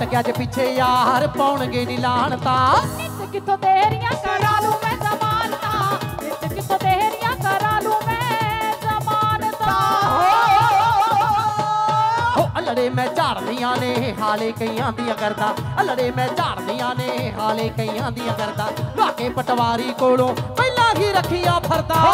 हट गया जे पीछे यार पाउणगे नी लाणता नित किथों तेरियां करा लूं मैं जमानता नित किथों तेरियां करा लूं मैं जमानता अल्लड़े मैं झाड़दियां ने हाले कईयां दियां करदा अल्लड़े मैं झाड़दियां ने हाले कईयां दियां करदा लाके पटवारी कोलों पहला ही रखिया फरदा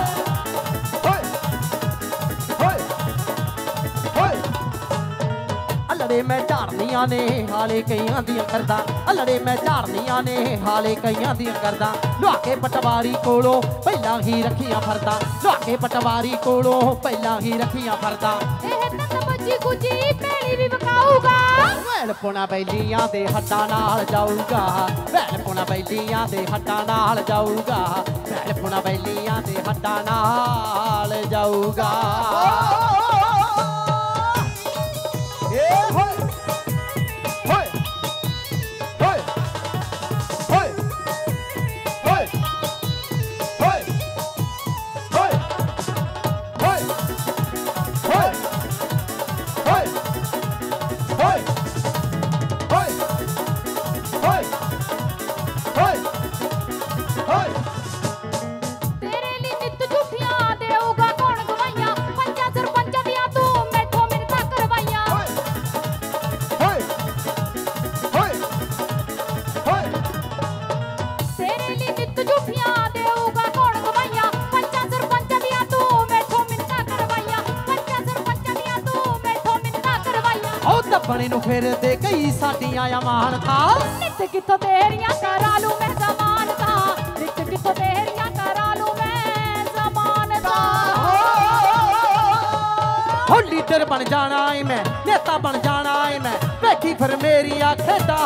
अल्लड़े मैं झाड़दियां ने हाले कईयां दियां करदा अल्लड़े मैं झाड़दियां ने हाले कईयां दियां करदा लाके पटवारी कोलों पहला ही रखिया फरदा लाके पटवारी कोलों पहला ही रखिया फरदा जी कुजी पेड़ी भी बकाऊगा वैल पुना बैलियां दे हट्टां नाल जाऊगा वैल पुना बैलियां दे हट्टां नाल जाऊगा वैल पुना बैलियां दे हट्टां नाल जाऊगा बने नु फिर दे कई साडियां अमानता नित किथों तेरियां करा लूं मैं जमानता नित किथों तेरियां करा लूं मैं जमानता हो लीडर बन जाना है मैं नेता बन जाना है मैं बैठी फिर मेरी खेदा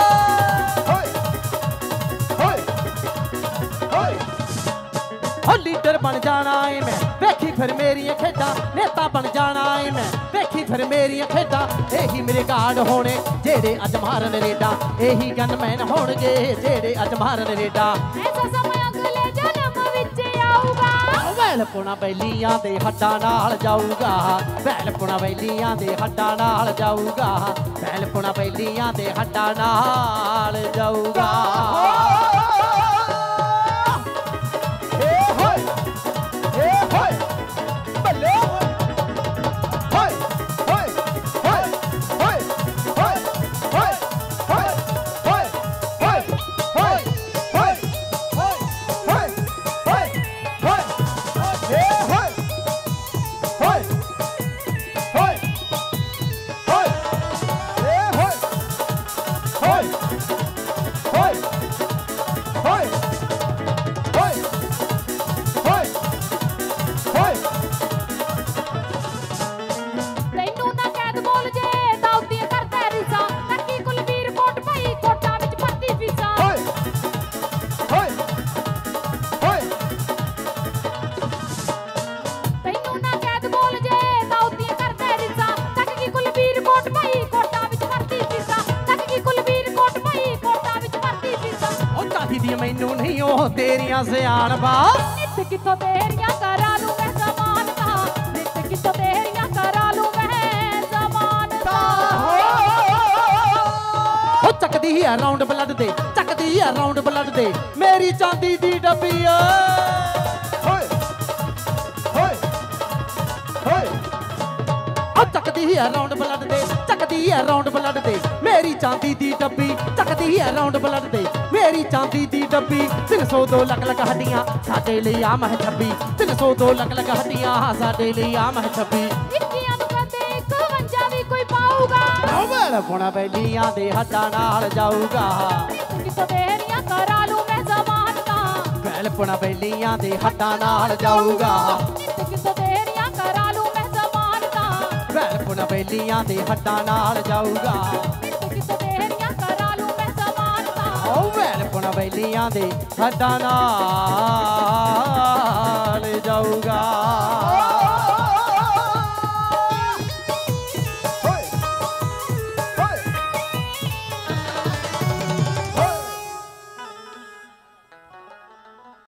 हो लीडर बन जाना है मैं बैठी फिर मेरी खेदा नेता बन जाना है मैं बैठी फिर मेरी खेदा यही मेरे गार्ड होने जेड़े अज मारन रेडा यही गनमैन होणगे जेड़े अज मारन रेडा ऐसा समय अगले जन्म विच आऊगा वैल पुना बैलियां दे हट्टां नाल जाऊगा वैल पुना बैलियां दे हट्टां नाल जाऊगा वैल पुना बैलियां दे हट्टां नाल जाऊगा मैनू नहीं हो तेरियां सियाणबा नित किथों तेरियां करा लूं मैं जमानता नित किथों तेरियां करा लूं मैं जमानता हो चकदी है राउंड ब्लड दे चकदी है राउंड ब्लड दे मेरी चांदी दी डब्बी चकदी है राउंड ब्लड दे चकदी है राउंड ब्लड दे मेरी चांदी दी डब्बी चकदी है राउंड ब्लड दे मेरी चांदी दी डब्बी 302 लख लख हड्डियां साडे लिए आ मह 26 302 लख लख हड्डियां साडे लिए आ मह 26 इक्कियां नूं कंदे 51 भी कोई पाऊगा वैल पुना बैलियां दे हट्टां नाल जाऊगा नित किथों तेरियां करा लूं मैं जमानता वैल पुना बैलियां दे हट्टां नाल जाऊगा नित किथों तेरियां करा लूं मैं जमानता वैल पुना बैलियां दे हट्टां नाल जाऊगा नित किथों तेरियां करा लूं मैं जमानता वैल पुना बैलियां दे हट्टां नाल जाऊगा।